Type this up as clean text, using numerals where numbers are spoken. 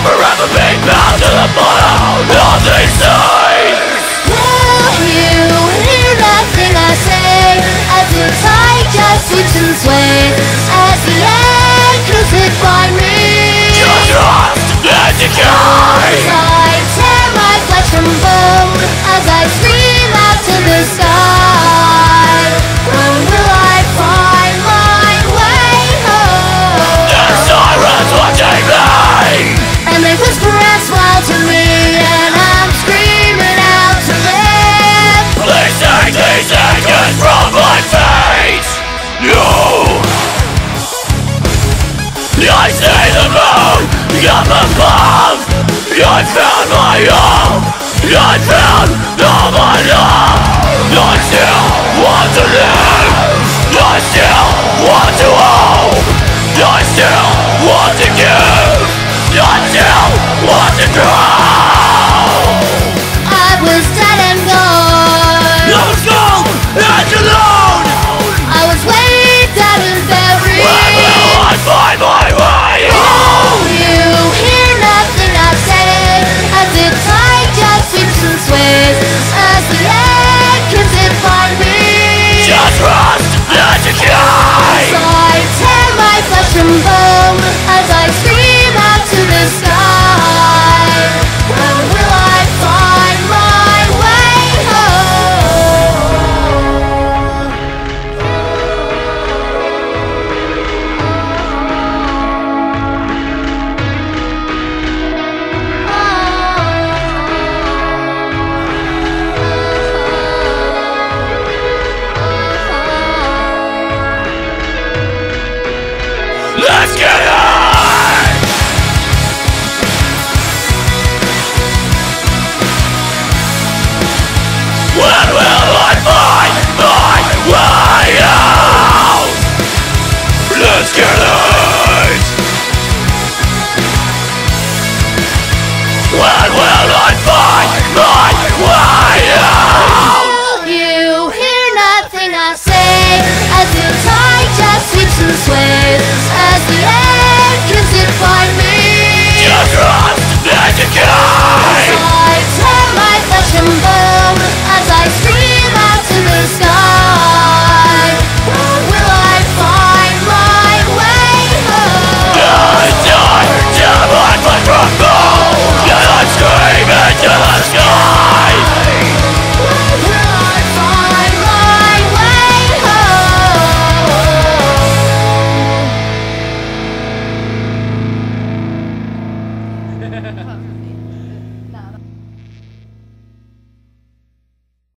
forever being bound to the bottom of these seas. Will you hear nothing I say as the tide just sweeps and sways as the anchors hit by me? Just rust and decay. As I tear my flesh from bone, as I scream out to the sky, when will I find my way home? The sirens watching me, And they whisper and smile to me, and I'm screaming out to them. please take these anchors from my feet. No, I see the moon up above. I found my home. I found all my love. I still want to live. I still want to hope. I still want to give. I still want to grow. I was dead and gone. I was cold and alone. I was way down and buried. Where will I find my way home? You hear nothing I say as the tide just sweeps and sways as the anchors hit by me. Just rust and decay. So I tear my flesh from bone as I scream out to the sky. When will I find my way Let's get it! When will I find my way out? Let's get it! When will I find my way out? Will you hear nothing I say as the tide just sweeps and sways